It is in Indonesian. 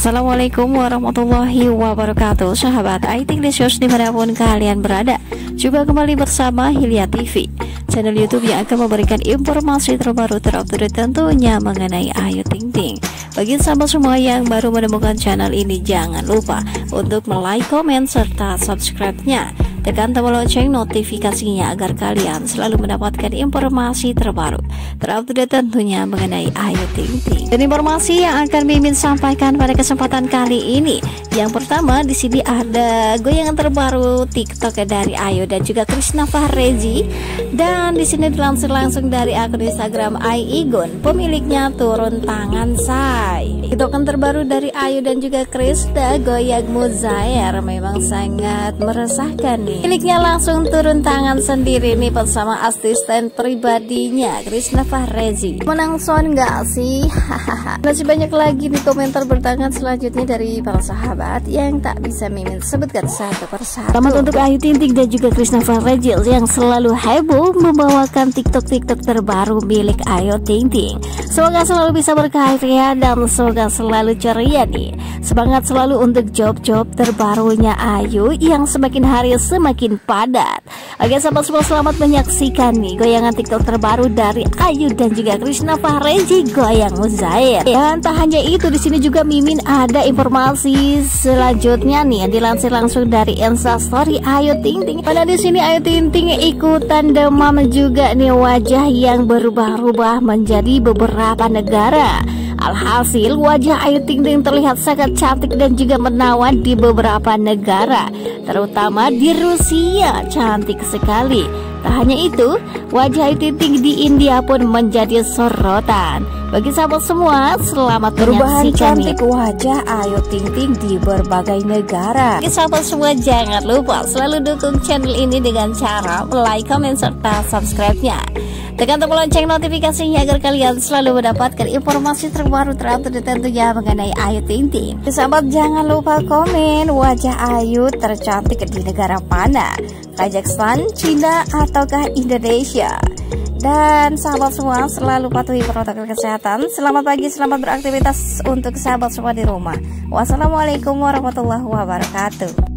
Assalamualaikum warahmatullahi wabarakatuh. Sahabat IT Licious dimanapun kalian berada, jumpa kembali bersama Hilya TV, channel YouTube yang akan memberikan informasi terbaru terupdate tentunya mengenai Ayu Ting Ting. Bagi sahabat semua yang baru menemukan channel ini, jangan lupa untuk like, komen, serta subscribe-nya. Tekan tombol lonceng notifikasinya agar kalian selalu mendapatkan informasi terbaru terupdate tentunya mengenai Ayu Ting Ting. Dan informasi yang akan Mimin sampaikan pada kesempatan kali ini, yang pertama di sini ada goyangan terbaru TikTok dari Ayu dan juga Krishna Fahrezi, dan di sini dilansir langsung dari akun Instagram Aigon, pemiliknya turun tangan say. TikTokan terbaru dari Ayu dan juga Krishna, goyang Muzair, memang sangat meresahkan nih. Miliknya langsung turun tangan sendiri nih bersama asisten pribadinya Krishna Fahrezi. Menang son nggak sih? Hahaha. Masih banyak lagi nih komentar bertangan selanjutnya dari para sahabat yang tak bisa Mimin sebutkan satu persatu. Selamat untuk Ayu Ting Ting dan juga Krishna Fahrezi yang selalu heboh membawakan TikTok terbaru milik Ayu Ting Ting. Semoga selalu bisa berkarya dan semoga selalu ceria nih. Semangat selalu untuk job terbarunya Ayu yang semakin hari semakin padat. Oke sahabat semua, selamat menyaksikan nih goyangan TikTok terbaru dari Ayu dan juga Krishna Fahrezi, goyang Muzair. Dan tak hanya itu, di sini juga Mimin ada informasi selanjutnya nih yang dilansir langsung dari Instastory Ayu Ting Ting. Pada di sini Ayu Ting Ting ikutan demam juga nih, wajah yang berubah-ubah menjadi beberapa negara. Alhasil wajah Ayu Ting Ting terlihat sangat cantik dan juga menawan di beberapa negara, terutama di Rusia, cantik sekali. Tak hanya itu, wajah Ayu Ting Ting di India pun menjadi sorotan. Bagi sahabat semua, selamat perubahan menyaksikan cantik wajah Ayu Ting Ting di berbagai negara. Bagi sahabat semua, jangan lupa selalu dukung channel ini dengan cara like, komen, serta subscribe-nya. Tekan tombol lonceng notifikasinya agar kalian selalu mendapatkan informasi terbaru terupdate tentunya mengenai Ayu Ting Ting. Sahabat, jangan lupa komen wajah Ayu tercantik di negara mana? Kazakhstan, Cina, ataukah Indonesia? Dan sahabat semua, selalu patuhi protokol kesehatan. Selamat pagi, selamat beraktivitas untuk sahabat semua di rumah. Wassalamualaikum warahmatullahi wabarakatuh.